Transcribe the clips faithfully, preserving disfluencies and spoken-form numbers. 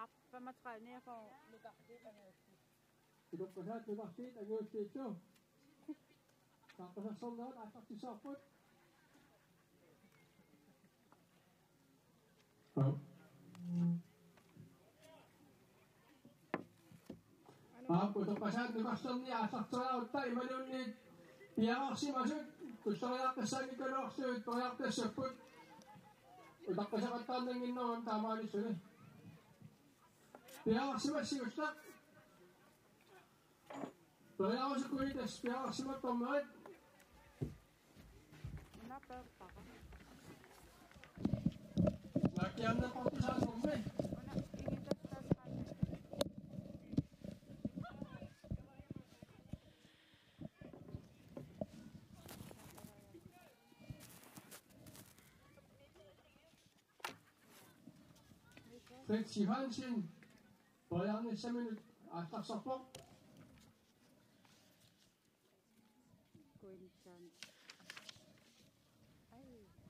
femogtredive ned for Itu pasal tu pasti tak boleh itu. Tak pasal solat, tak bisa pun. Aku tu pasal tu pasal ni asal solat tak imanun ni. Biar si masuk, tu solat kesan ni kerana tu solat tersebut. Tak pasal kata dengan non tamat itu ni. Biar si masih ustaz. Biar si kuih tes, biar si matomat. Kenapa pak? Lagi anda pasti salah sampai. Ingin tes tes mana? Saya sihan sin, bayar ni semen atas sapok. Kuincan. Ay.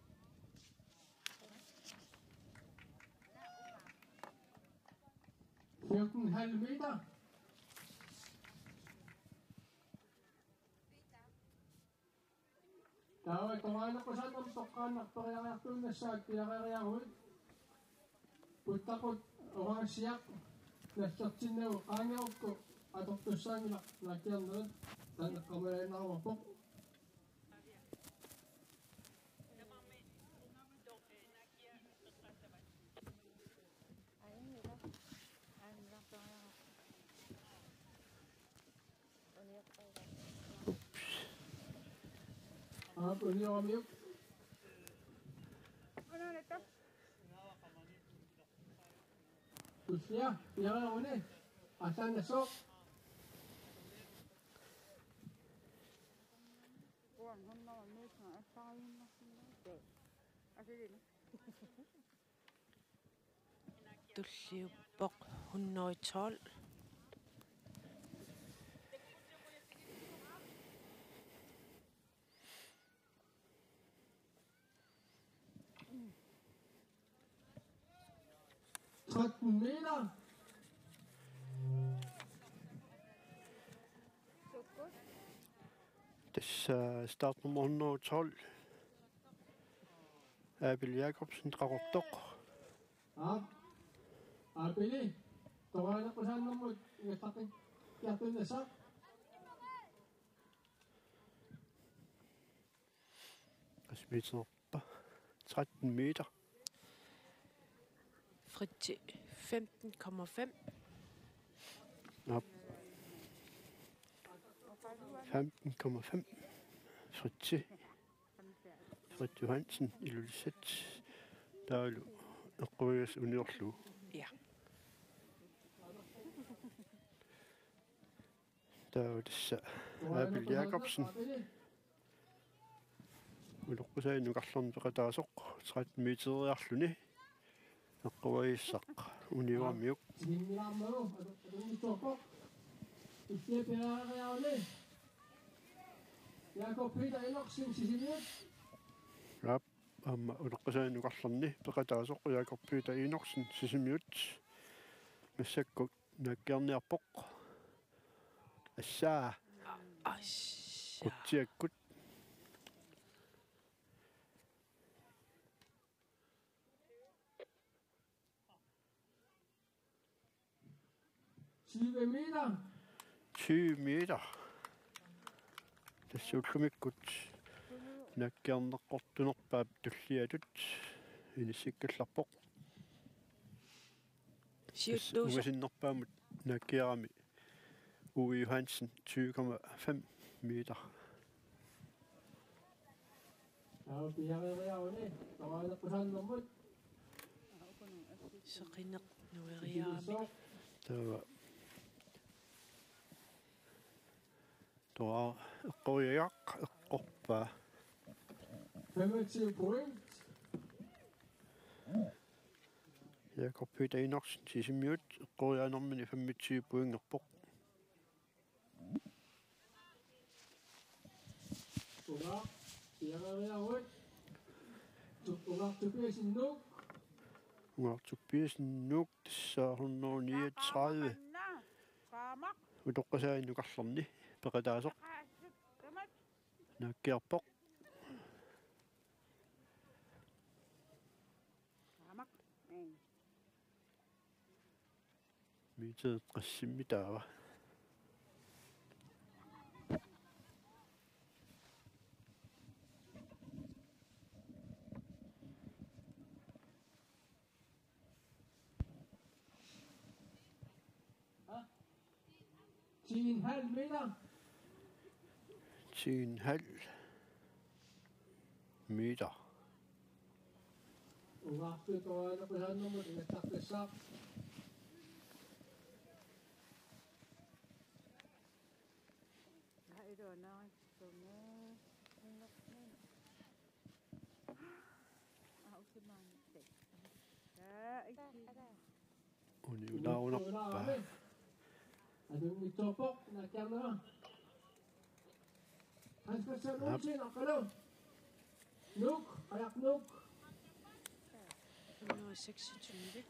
fjorten komma fem meter. Tahu itu anak pesan untuk anak perayaan itu nasihat perayaan itu. Putakot orang siap nasihat sini kanya aku atau pesan nak latihan tu dan kamera nak apa? Apa ni orang yuk? Ano nito? Terusnya, yang mana? Asal nasok. Kuan hon na nis na asay na sila. Asa din. Tulliuppoq hunnoitol. tretten meter. Tässä startnummer et hundrede og tolv. Abel Jacobsen Dragoptok. Ja. Abel, der var der på sådan nummer. Jeg tager den. Jeg tager den så. Og smidt op. tretten meter. Fritje femten komma fem. Op. femten komma fem. Fritje. Fritje Johansen i Lulisæt. Der er jo Røges Uniorslu. Ja. Der er jo det Abel Jacobsen. Ulukkusain nuqarlorn peqataasuq tretten meter iarluni. Eqquvagissaq uniuamiuk. Jakob Peter Eloksen sisimiut. Rap amma ulukkusain nuqarlorni peqataasuq Jakob Peter Eloksen sisimiut. Massakkuk nakkiarniarpoq. Assaa. Assaa. Kutsiakkut. tyve meter. tyve meter. Tässä ullumikkut nakkiarneqqortunerpaap tulliatut inissikkallarpoq. Siutluusa. Ugasinnerpaamut nakkiarami Uwe Johansen tyve komma fem meter. Ja, piarereaune. Der var der på sådan nummer. Seqineq nueriaami. Der var Der var eqqoriaq eqqorpaa. femogtyve point. Jakob Peter Enoksen sisimiut eqqoriaanermini femogtyve poingerpoq. Uga, piarereaune. Uga tupiasin nuk. Ungartukpiasin nuuk tissaarunneruniatredive. Qaamaq. Utoqqasaainuqarlerni peqataasoq Qaassuk kamat. naakkiarpoq Qaamaq. Ei. miiteet qassimmi taava. Sin halv meter. Til en halv meter. Uaqtu toaluqusannumut inattaqpissaaq. Haidoonaa sumu. Unnoqnin. Ah usimaanitte. Taa ikki. Uniulaarunerpaa. Adun ittopoq nakkiarnera. Hanskassanuusin aqalu. Nuk, ajaq nuk. et hundrede og seksogtyve.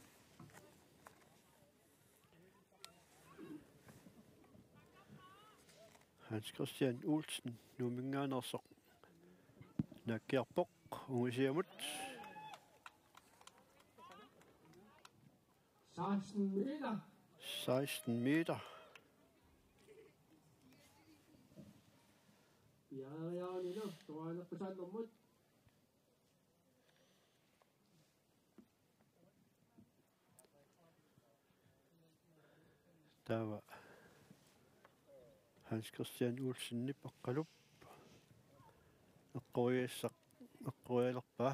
Hans Christian Olsen numinganersoq nakkiarpoq ungisiamut seksten meter. seksten meter. Piariaaninu toaluqusannumut. Taava Hans Christian Olsen nipaqqalup eqqoriassaq eqqorialerpaa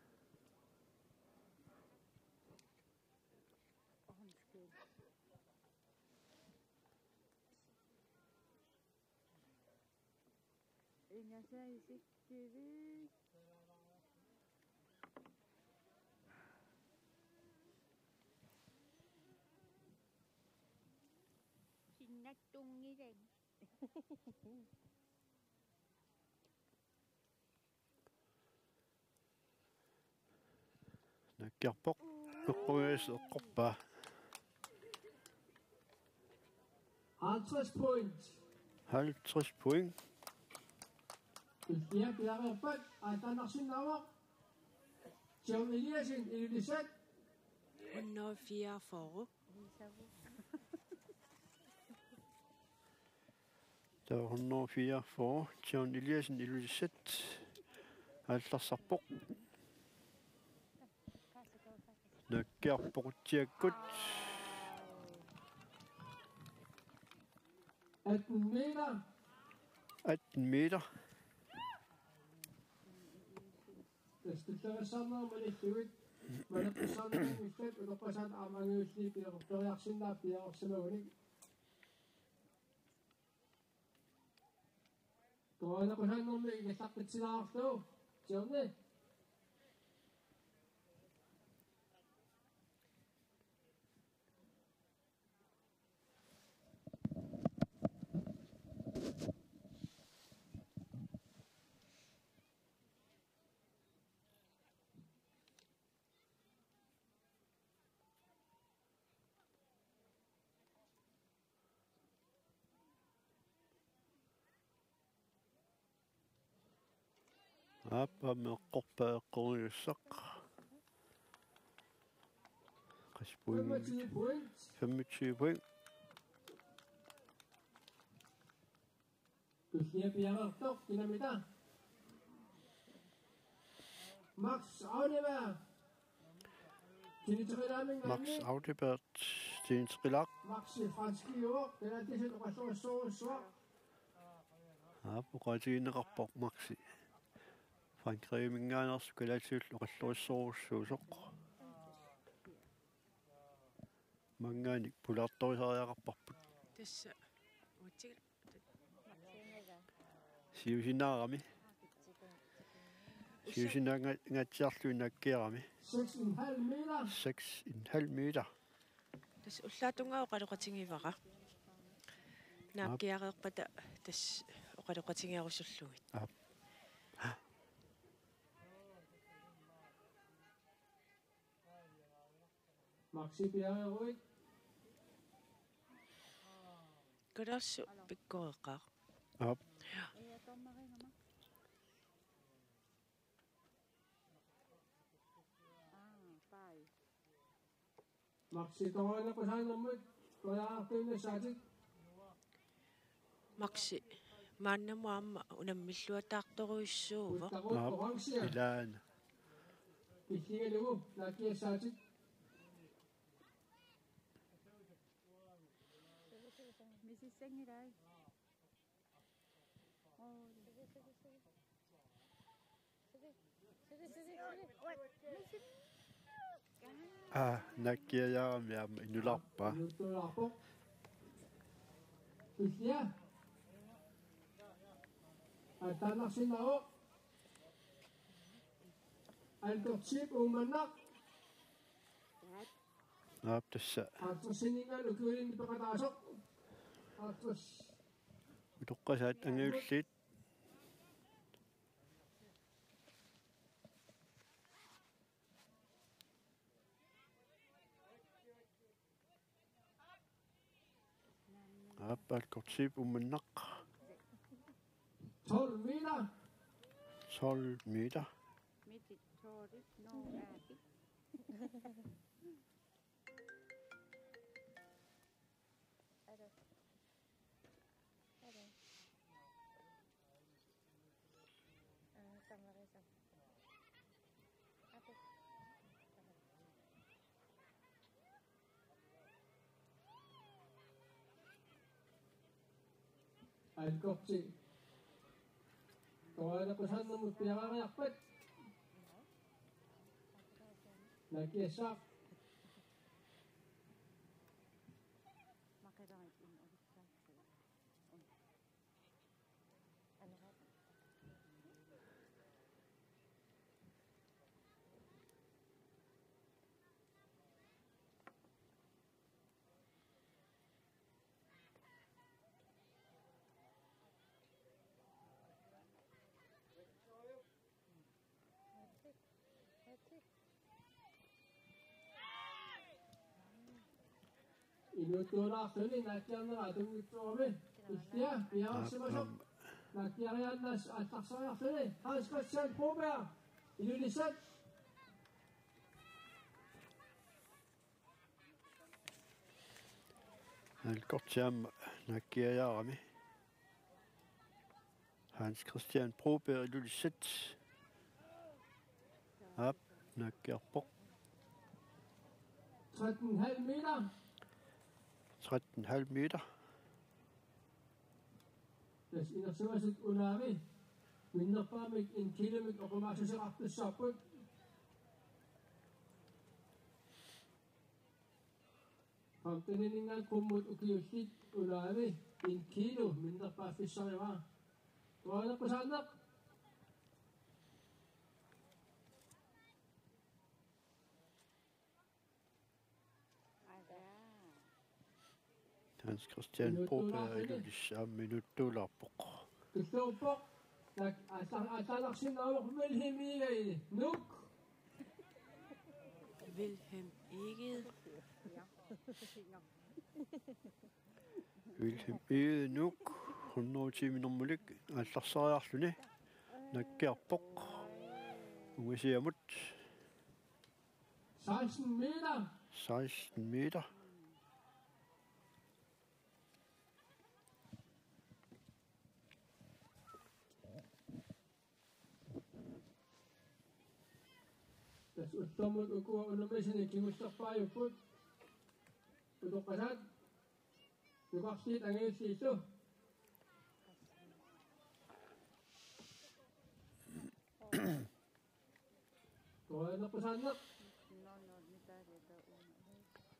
Ingasai sikkivi. Sinnattungiren. nakkiarpoq eqqoriass eqqorpaa halvtreds point. halvtreds point. Ultia piareerpat atanarsinnaavaq. Sion Eliasin ilulisat. et hundrede og fireogfyrre. Der var et hundrede og fireogfyrre. John Eliassen ilulisat allarsarpoq nakkiarpoqutiakkut atten meter. atten meter. Testuttarissarnaa malilluit. Malaqqussarnaa ussat uloqqasaat aamangiusni piaqortoriarsinnaa piaqorsimagunik. Toaluqusannummi igallaqqitsinаарlu. Siorni. Appa meqqorpaa eqqoriussaq qaspuing femogtyve point. femogtyve point. Ultia piareertoq kinamita. Max Audeberg. Tinitrilaamin Max Audebert Sten Trilak. Maxi franski juor. Penaltisit uqassurissuurussuaq. Appa qatiineqarpoq Maxi. Frankrig mingaaners kalatiullu qallurissoorussuusoq. Mangaanik pulartorisariaqarparput. Tässä uitsik. Siusinaarami. Siusinaanga ngatsiarlu nakkiarami. seks komma fem meter. seks komma fem meter. Tässä ullaatungaa oqaluqatingivara. Naakkiareerpata tässä oqaluqatingiarussulluit. Maxi Pierre, Kadassu pikkoeqaa. Op. Ei tommaringa Max. Ah, pai. Maxi Toana Pasanamut, Toya Saji, Maksi maannamu amma unammilluataartoruissuuva. Op. Oransia, Ilaan. Kikielu, Lakia Saji, Missis Sengirai. Oh, sige, sige, sige. Sige, sige, sige, sige. Missis. Ah, nakkiajaarami aama inularpa. Lutulapo, Kikia, Atanasinao, Altorchip, Umanak, Op tassa. Atosiningan, Ukurin Pakatasok, Atos, Utoqqasaat angiullit. Op alkortip umannaq. Tolmina, tolv meter. Mitit Tori, no ääti. Ado. Ado. Ah, tamarisa. Ate. Alkorchip, Toana Pasanamut, Piarakapet, Lakia Sak, Makadait in Odisha. Ano ka? Inutula Suni, Lakia Naratum, Tobe, Istia, Piarasimasok, Lakia Yanas, Atasaya Suni, Hans Christian Prober, Ilulisat, Alkortiam nakkiajaarami. Hans Christian Proberg ilulisat. Op nakkiarpoq. tretten komma fem meter, tretten komma fem meter. Des Inasuasit Unami, Winderpamik in Kilemik, og Romasasarapte Soput, Hamtininingan Kumut Ukiusit Unami, in Kilo, Minderpa Fisariwa, Toana Pasanak, Ada. Hans Christian Proberg ilulissaam minuttuularpoq. Kistopok, Asalak Sinawak Wilhelmine, Nuk, Wilhelm Eged. Wilhelm Eged nuk hundrede ti minormulik алларсариарлүни наккиарпоq угасиамут seksten meter, seksten meter. Das Uttomut Ukua Unumisini, Kimustapay Uput, Utukasat, Nubaksit ang iyong siso. Tuwa na po sanak. No, no, nita dito una.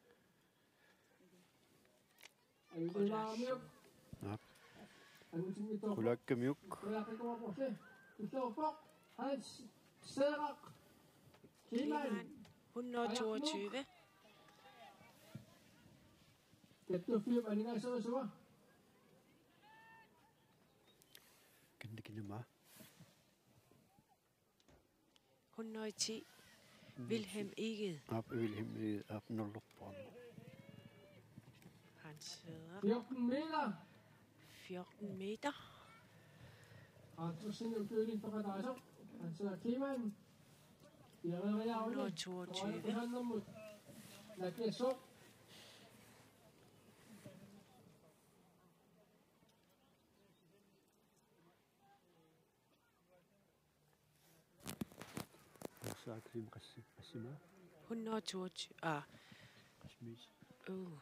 Ang ito lang kami yun. Nap. Ang ito ito. Kulakkamjuk. Kaya kayo ko po siya. Gusto po, Hans Serak. Kiman. hundredeogtyve. Kæto film, er det ikke så så? Kindikinama. hundrede og ti. Wilhelm Eged. Op Wilhelm Eged. Op nullerbrand. Han sidder fjorten meter. fjorten meter. Rasmussen er køling for Radasser. Han sidder Kleman. De er allerede hundrede og afledt. toogtyve. Og han mod Lakesso. Så er Klim Rassima. hundrede og toogtyve. Ah, Rasmus. uh.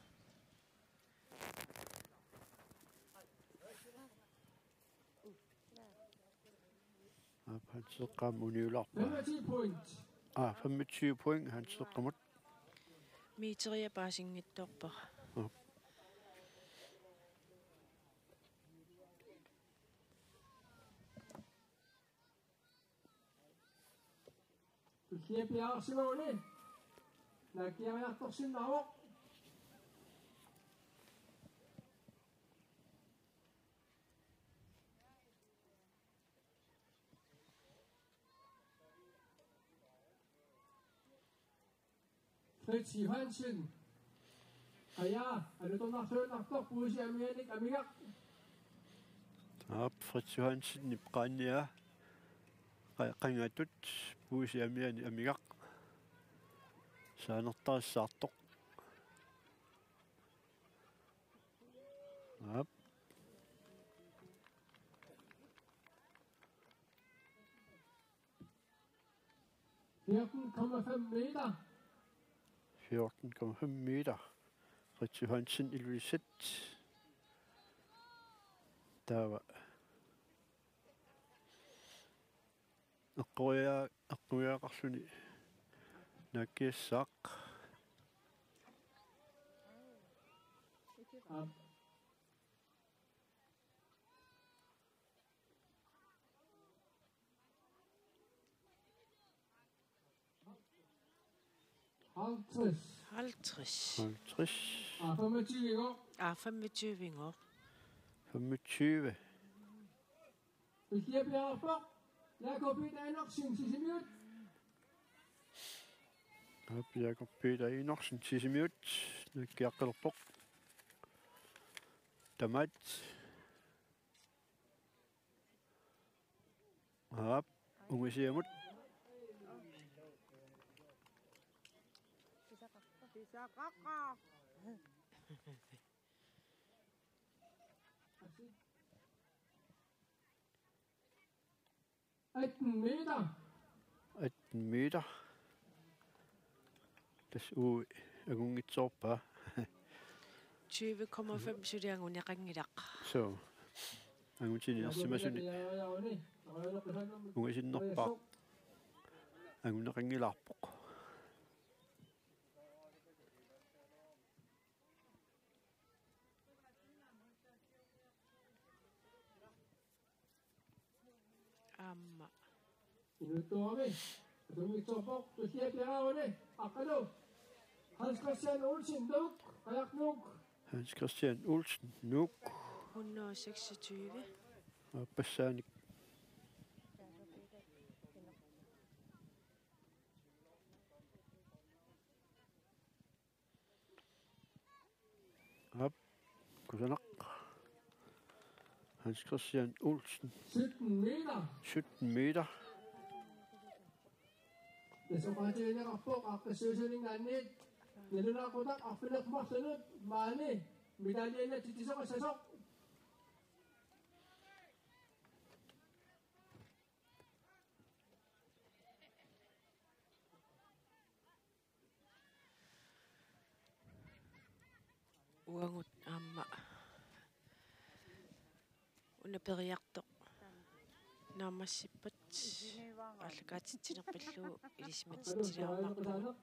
Op han så kom Uniolop. femogtyve point. Ah, femogtyve point. Han så kom ud. Meteria bare sin et dopper. Kia Pierre Simone. Lakia er torsin derovre. Fritz Johansen. Aya, ano to na sir nakto po si Amianik Amiak. Op Fritz Johansen i Branja. Qangatut puusi amiani amigaq. Saanertaassaartoq. Op. fjorten komma fem meter. fjorten komma fem meter. Fritz Johansen i Louisette. Der var Aqquya aqquyaaqarsuni nakkiassaq. Op. halvtreds. halvtreds. halvtreds. Og femogtyve i går. Ah, femogtyve vinger. femogtyve. Kia Pierre på. Jakob Peter Enoksen sidste minut. Op Jakob Peter Enoksen sidste minut. Nakkiaqqillerpoq. Tamat. Op ungasiamut. atten meter. atten meter. Das u agungitsorpa. tyve komma fem suliangun yaqangilaq. So. Angutini arsimasuni ungasinnerpaq. Angunaqangilarpoq. Amma. Inutuami. Tumitsopok. Kia Pierre One. Akado. Hans Christian Olsen Duk. Kayak Nuk. Hans Christian Olsen Nuk. hundrede og seksogtyve. Og Basanik. Op. Kusanak. Hans Christian Olsen. sytten meter. sytten meter. Det så bare det jeg på at besøgning af net. Det er der godt at finde på sådan meget. Medaljen er til så så så. Uangut amma. Una periartoq. Naamassippat. Allakaatittinerpallu ilismatittilaarmarpu.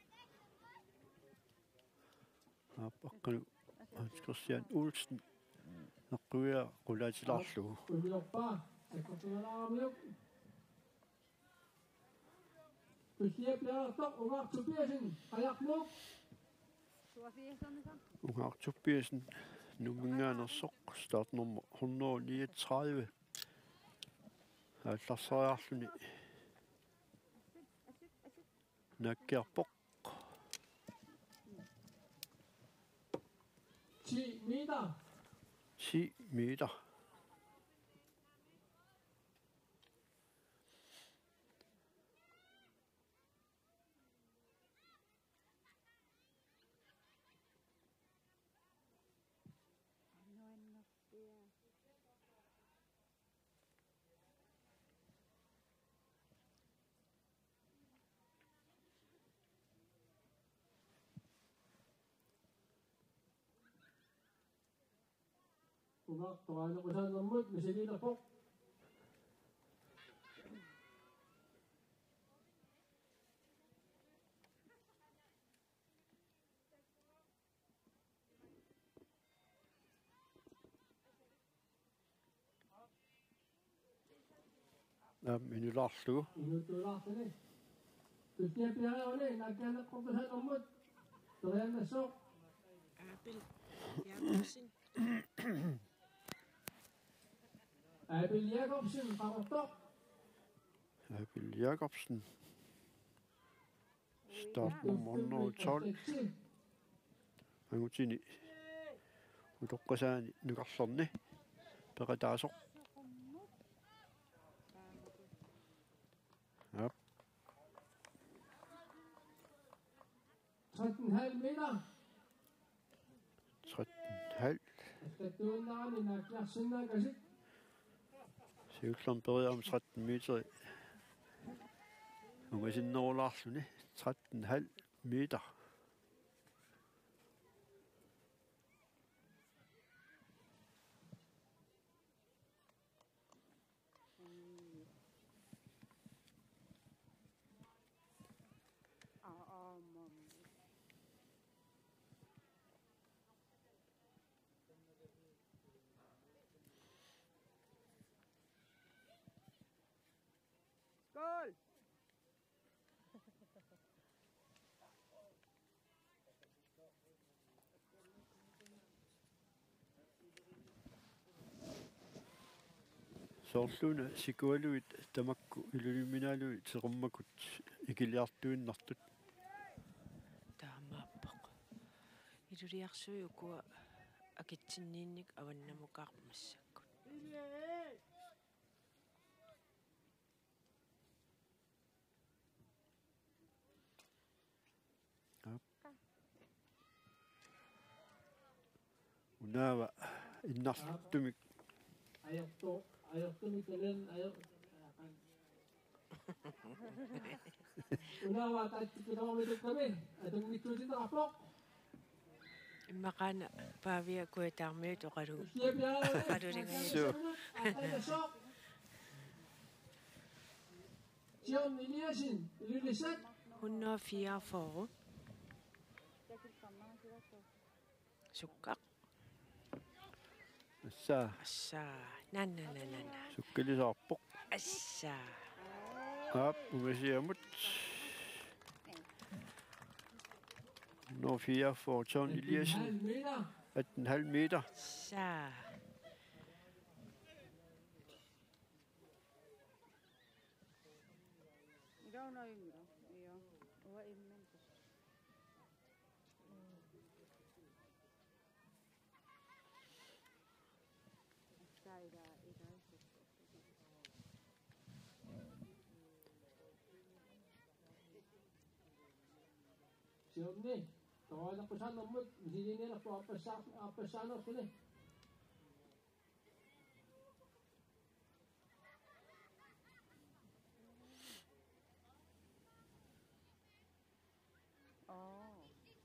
Op. Akkanu. Hans Christian Olsen. Naqquya qulaatilarlugu. Vi er bare. Jeg kan få noget med. Vi siger bliver der og Tobiasen. Kayak Nuk. Ungartuppiasen. Numinganersoq. Startnummer et hundrede og niogtredive. Allarsariarluni. nakkiarpoq ti meter. ti meter. Uga toano ko sa namut misilita po. Am inularlugu Inutulahtani. Tuskia piare ole nakkianak ko sa namut. Toyan na sok. Aapil Jakobsen. Abel Jakobsen Paroktok. Abel Jakobsen. Startnummer tolv. Angutini. Utoqqasaani nukarlorni. Peqataasoq. Yep. tretten komma fem meter. tretten komma fem. Statuunnaani nakkiarsinnakasik. Siullorn perier om tretten meter. Ungasinnerulaarluni tretten komma fem meter. Skål! Soorluna sikualuit tamakku iluliminaaluit seqummakut ikiliartuinnartut. Taamaappoq. Iluliarsui ukua akitsinniinnik avannamukaarmassakku. Unaava innartumik Ajottu, ajottuni kelen ajo. Unaava taittu kilometrikkami. Atun mittuisin rapok. Immaqaana paavia kuitaarmiut oqalu. Tuskia piare ole. Qalulingalu. Atana sok. Sion Eliasin ilulisat. Hunno fire foru. Sukkaq. assaa Assaa. Nanananana. sukkilisaarpoq Assaa. aap ungasiamut no fire for John Eliasen halv meter. atten komma fem meter. Assaa. Ikaw na yung iro. Iyo. Uwa imen ko. Ida, ida. Siomni. Toana ko sa namut misilina po apasa apasano sila. Oh.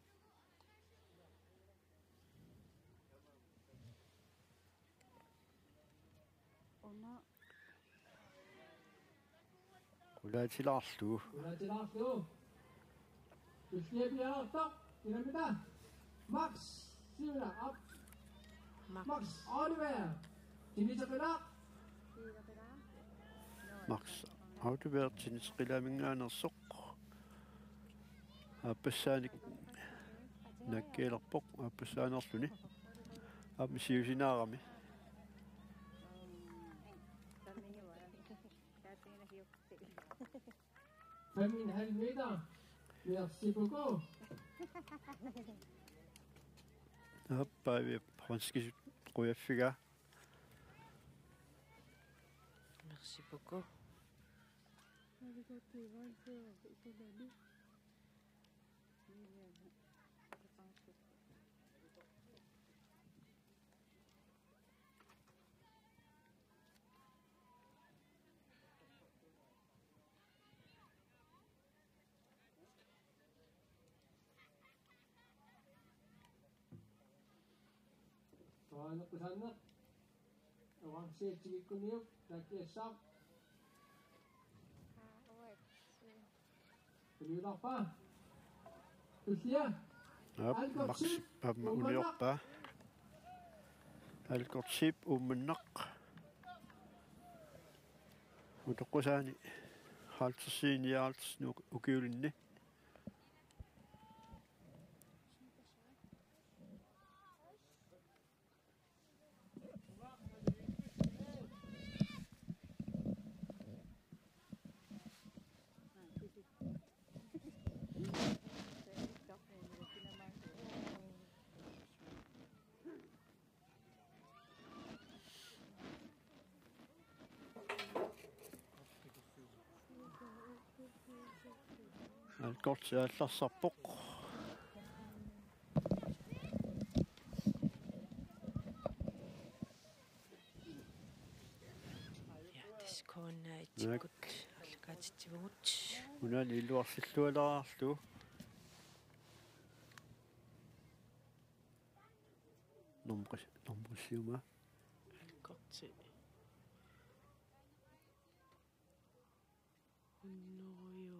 Ona. Ulaatilaarlugu Ulla tilaarlu. Tuskia piare tok. Kilometer. Max. Sivna up. Max. Max Oliver. Tinisapenak. Sila ka na? Max Autovert sinisqilaaminngaanersoq aapassaanik nakkiilerpoq aapassaanerluni aamisiusinaarami Kami niyo wala. Kaya tingin na hiyok. fem komma fem meter. Merci beaucoup. Hoppa, vi franske rødfiga. Merci beaucoup. Tawanak ko sana. Awang siya, sige ko niyo. Nakiyasak. Ah, ouais. Tumiyak pa. Tusiya. Hop, maks am unioppa. Alkortsip umnaq. Utoqusani. Haltsin yaals nu ukiulinni. Alkortsi allarsarpoq. Ja, tiskonna itsikut allakaatitsivugut. Unan illuarsillualaraarlu. Nomqis nomqissiuma. Kortsi. Unnorio.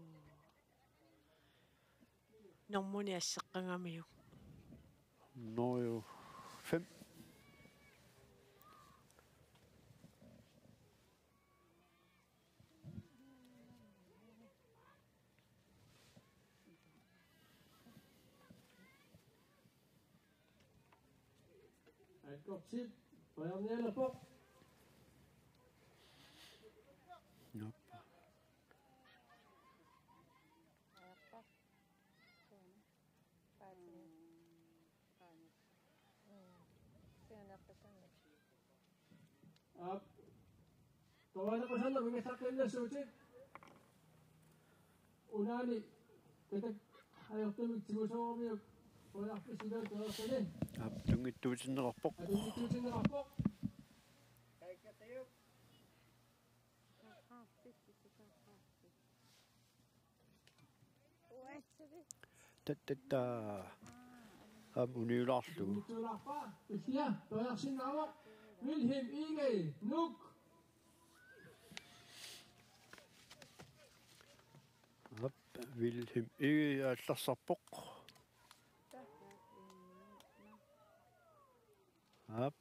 Normuni asseqqangamiu. Nojo fem. Alkortsip. Tawanak po. Hoppa. Up. Tawanak ko sana. Mga sakyan na susit. Unani. Katak. Ayaw tumig sigusawam yung. Wala president. Wala sinin. Hop, tungittuutinnerarpoq. At hindi tusin na po. Ouais, c'est vrai. Tattatta. Am uniularlu. Tulak pa. Tusiya. Tawanak sinawak. Wilhelm Igay. Nuk. Hop, Wilhelm ikke allarsarpoq. Hop,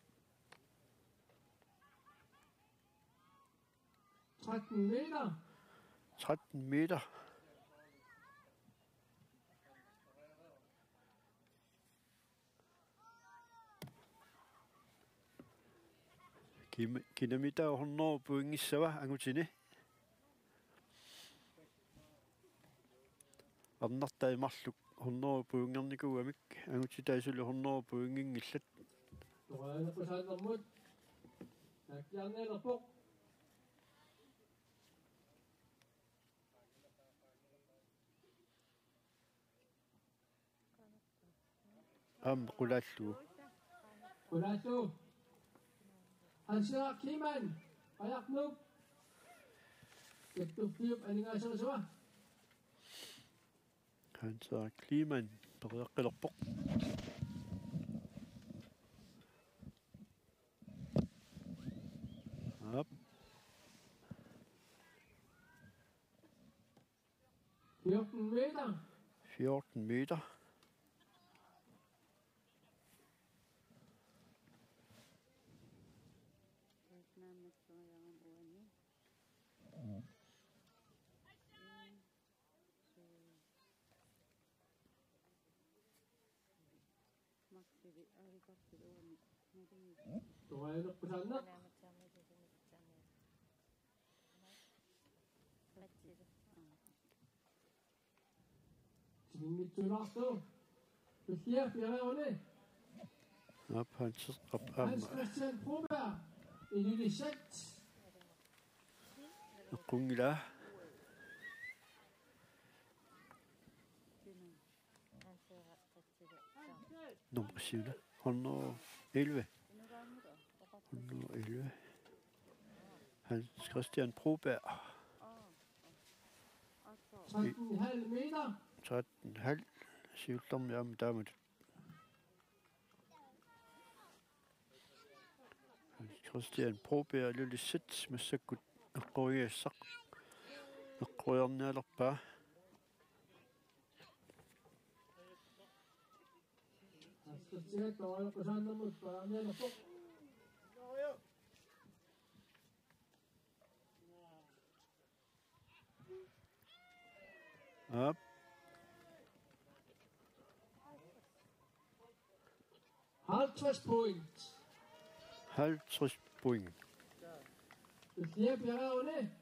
tretten meter. tretten meter. Kilometer hundrede pointissava angutini. Arnartaimarluk hundrede poingernikuamik angutitaisuli hundrede poingingillat. Tawanak ko sana mut. Sakyan na po. Am qulallu. Kulaso. Hansira Kliman. Ayak Nuk. Ketupiup aningasawa. Hansa Kliman periaqqilerpoq. Hop, fjorten meter. fjorten meter. Tawanak ko sana. Sinnitsulartu. Pia Pierre Op, Hans op, Hans Christian Broberg. Illulisset. Qungila. Nummer syv. et hundrede og elleve. et hundrede og elleve. Hans Christian Broberg. tretten komma fem meter. tretten komma fem. Sygdom, ja, men der med Hans Christian Broberg lille sæt med sækut og grøje sak. Og grøjerne er deroppe. Christian Doyle på sådan noget børn eller på. Op. halvtreds point. halvtreds point. Flere bjergene.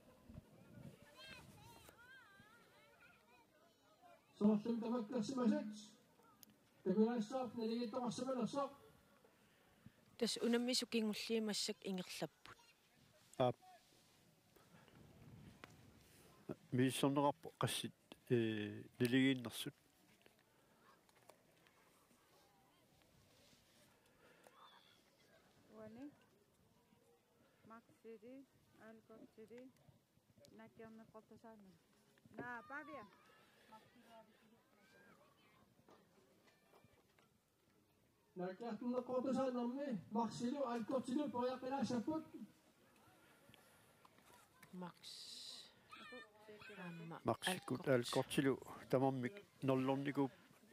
Så som der var klasse med sæt. Det vil altså op, når det ikke var så vel så. Тас унаммисукингуллиимассак ингерлаппут. Op. Мисонераппо qassит э нилигииннэрсут. Wani. Maxidi, Alcoxidi, Nakiam Kotasana. Na, Pavia. Nakatun ko to sa namme. Maxilo alcoxilo po ya pela saput. Max. Amma. Maksikut alkortilu tamammik nollorniku.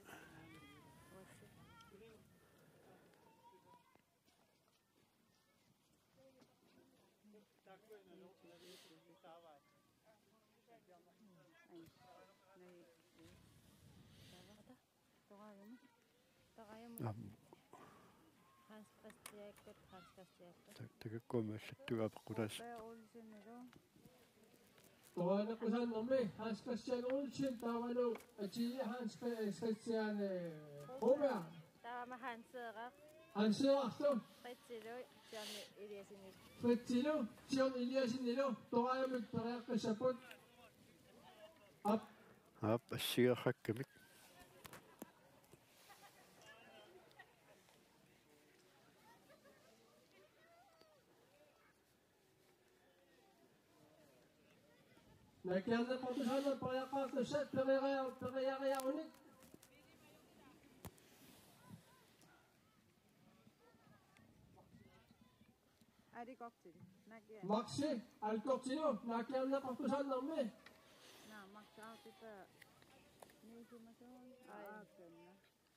Hans Christian, Hans Christian. Takakkuamaallattugaappequtas. Toana ko sa namme. Hans Christian Olsen tawalo atili Hans Christian Broberg. Tama Hanser, Han sidder after. Pretilo, John Eliasin. Pretilo, John Eliasin nilo. Toana mit paraka saput. Up. Op, assigarrakkamik. Nakanda ko to sa namme paraka to set perera perera unik. Adi Coxidi, Nakia. Maxi alcoxilo nakanda ko to sa namme. Na, Max out it. Nisi mason. Ah, kenna.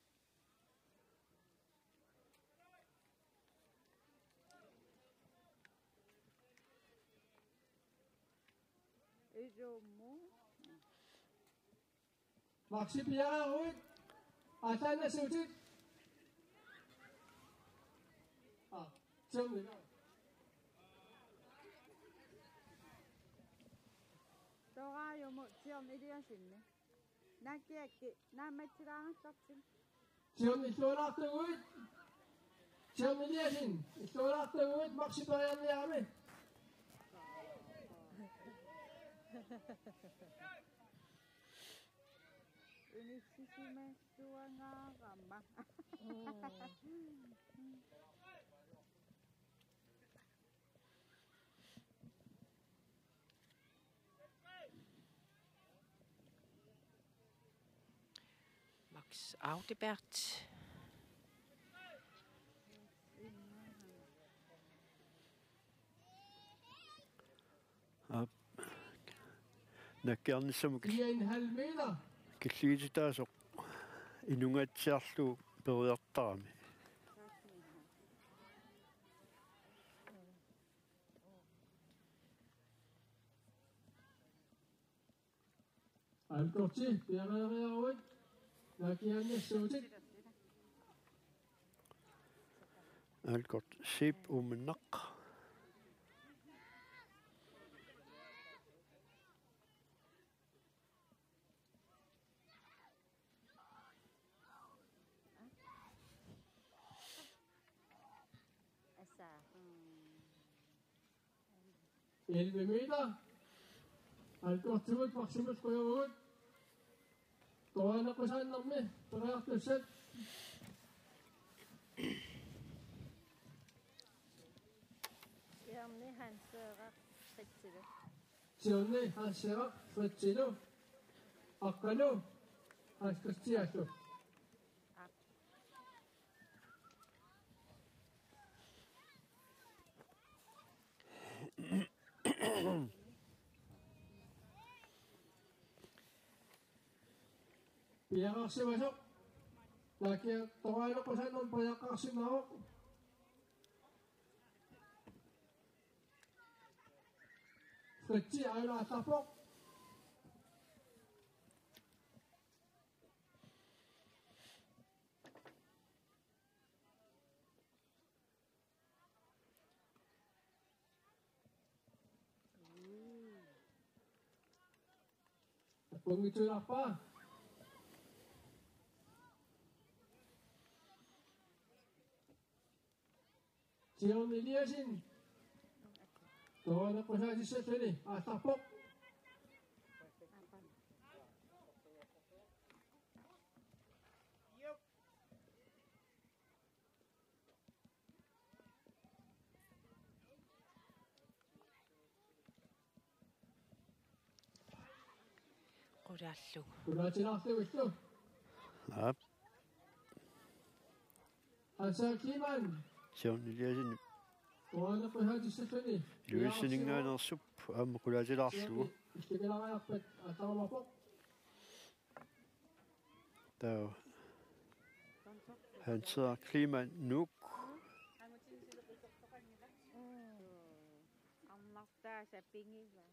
Ijo mo. Maxi Pierre unik. Atan na sutit. Ah, John nilo. Toga yo mo John Eliasin. Nakia ki, na metrang Coxidi. John istorak te unik. John Eliasin. Istorak te unik. Maxi Pierre niame. Unisisime suanga gamba. Max Audibert. Op. Nakkernissamuk fire komma fem meter. киллигитааsoq инунгаатсиарлу периартарами. Alkorti, Pierre unik. Nakianne sutit. Alkort sip umenaq. elleve meter. Han går til ud, maksimalt går ud. Toinen på sannamme, periaatteessa. Siamni Hansera Fritzile. Siamni Hansera Fritzile. Akkanu Hanskristiasu. Piyakaksi masuk. Lagi toaino ko sa nung piyakaksi mahok. Fritzi ay natapok. Pumituin apa? Siang ni dia sin. Tuan aku saja sini. Ah tapok. Quraallu. Quraatinaaqti wistu. Ap. Asakiman. Siorniliasin Tuan aku saja sini. luissiningaanersup aamma qulaatilaarlugu Istiqalaaqpat atamapok. taa hanser klima nuk Ammakta sa pingin ba?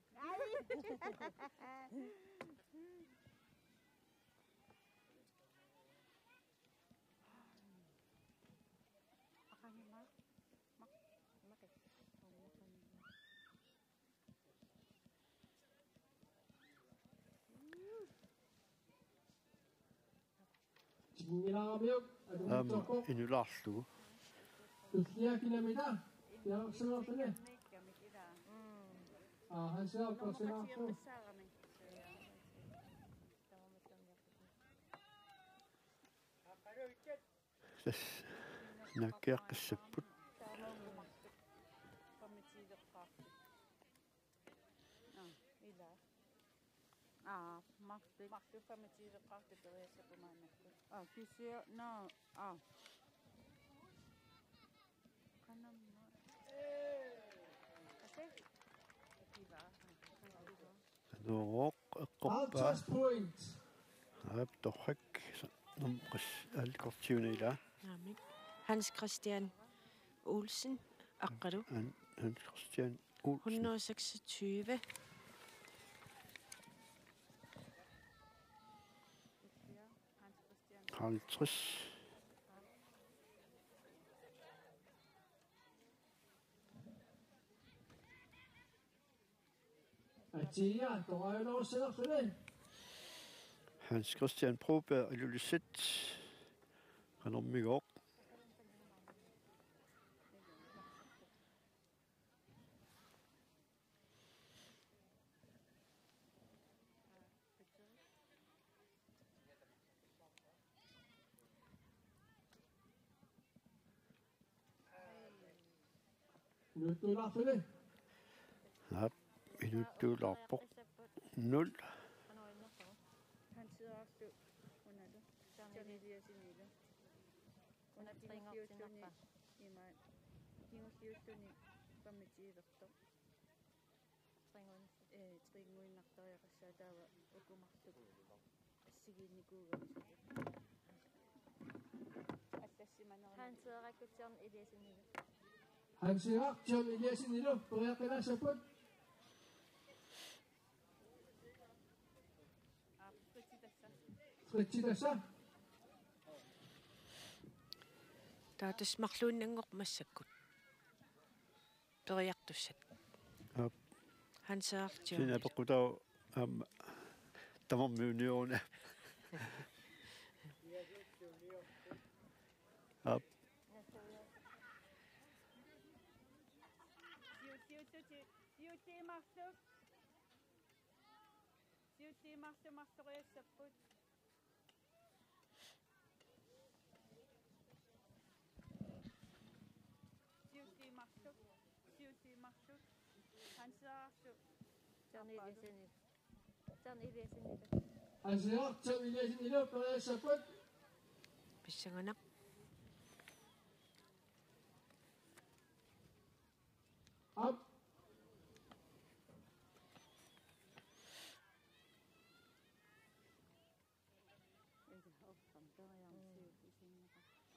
Akanya mak mak mak eh. Singilaaqamiuk. aamma inulaarlugu Tusnia kinamita. Yang semua sini. Ah, hansel pasinaaqtu. tas nakkiaqqissapput Ah, makti makti pamitido kakti tuwe sa pumanak. Ah, kisyo no. Ah. Kanam no. Kasi diba? nuuq eqqorpaa Outchest point. aap torrak numqas alkortiunila Naamik. Hans Christian Olsen aqqalu. an Hans Christian Olsen et hundrede og seksogtyve. halvtreds Atia, toaino sila sini. Hans Christian Broberg ilulissit qanormigoq Nutula sini. aap inuttuularpoq nul Hansiastu unado. Chaniliya sinilo. Una tingusiyutu ni ima tingusiyutu ni pamitido. Eh, tringoy naktoya kasi dawa ukumaktug. Sige ni Google. Asa si Manolo. Hansera Kutjan Idesinil. Hansirak, John Eliasin nilo. Pagaya ka na sa put. Ah, pretita sa. Fritzi tasa. Taatas marluunnangoq massakkut. Periartussat. aap Hansaartio. sina pequtau aamma tamarmiunioruna aap Siu siu siu siu siu siusiimarsumartoriassaput siusiimarsuk siusiimarsuk hansaarsu Terniliasinit. Terniliasinit. Ansiaqta ilasin ilo periassaput. Pissanganak. Up. entä oppam toajam siusiisinnaqa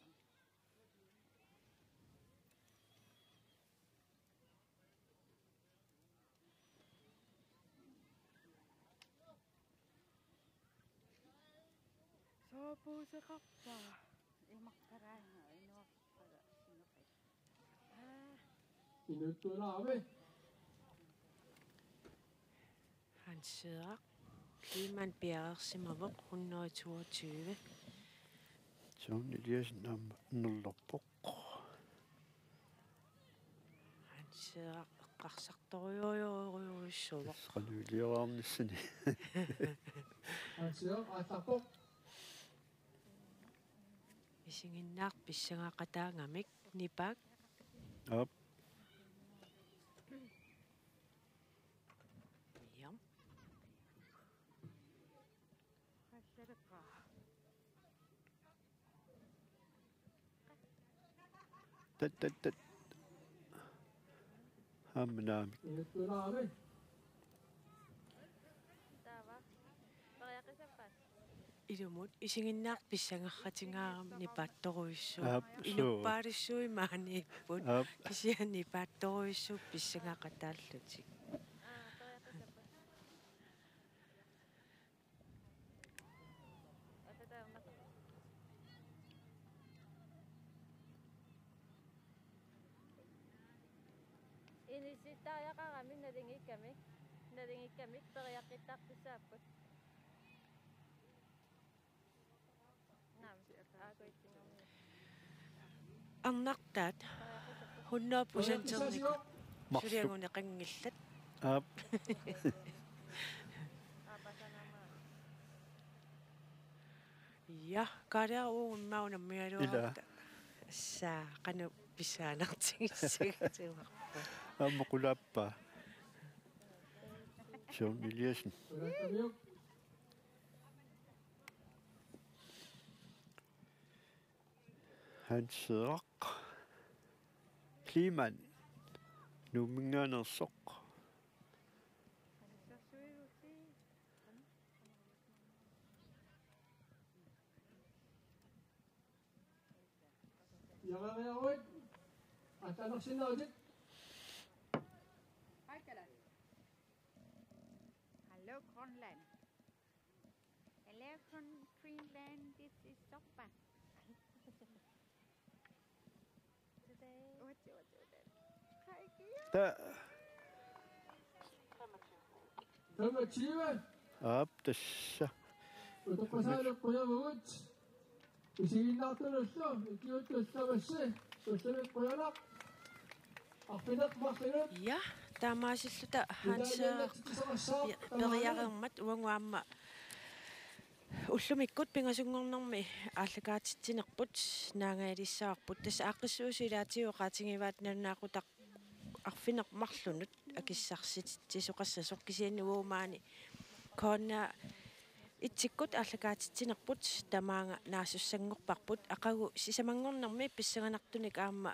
soopuuseqarpaa imaqqaraanga inuarpara sineqi Inuttunaami. Han sidder. Kliman bjergersimmervok et hundrede og toogtyve. Soon Eliasen am nullerpoq. Han sidder. Qarsartoriorioruissuvoq. Qanuiliaraarnissani. Ansiaq ataqoq. Isinginnaaq pissangaqataangamik nipak. Up. Jam. qassareqaa Tat tat tat. Hamnaamik. Inuttunaami. Taava. Pariaqisappas. Ilumut isinginnaaq pissangarratingaaram nipattoruissu. Ap, so. Inuppaalissuui maaniipput. Up. Kisian nipattoruissu pissangaqataallutik. Ah, pariaqisappas. Otetaan mak. Inisitaajaqarami nalingikamik. Nalingikamik pariaqittaqqisaapput. Naam. Aakuitsingermi. Arnartaat hundrede procent ternik. Marsuk. Sulianguneqangillat. Up. Aapasanama. Ja, kaadea uummaunammialuarta. Ila. Saa qanu pissaanartigiссагатиуарпа. Ammuqulaappa. Soon Eliasen. Unattamiuk. Han sidaq. Kliman. Numinganersoq. hansarsuilusi Yaqariaruit. Atanaqsinnarutik. Aikalas. Hello, Greenland. Hello, from Greenland. This is Soppa. Today. What do you do then? Hi, Gia. Ta. femogtyve. Up. Tassa. Utoqasaaluq quyavugut. Isiginnaartunullu. Ikiuttussamassi. Tussamik quyanaq. Arpinaq martinut. Ja, taamaasilluta hansaa periareermat uanguamma уллумиккут пингасунгорнэрми ааллакаатитсинерпут наангаалиссаарпут тасса ааққиссуусилаатиуқаатингиваат нанаақутақ арфинермарлунут акиссарсит тисоқассасоқ кисианни уумаани коонна итсиккут ааллакаатитсинерпут тамаанга наассуссангорпарпут ақагу сисамангорнэрми писсаганартуник аама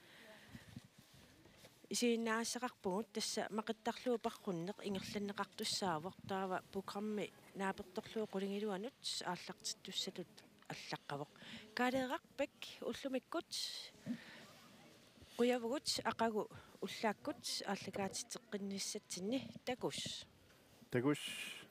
исииннаассақарпугут тасса мақиттарлуупарруннеқ ингерланнеқартуссаавоқ таава программи нааперторлуу қулингилуанут ааллартиттуссатут аллаққавоқ каалеерарпак уллумиккут қуявгут ақагу уллааккут ааллакаатиттеққинниссатсинни такус Tagus.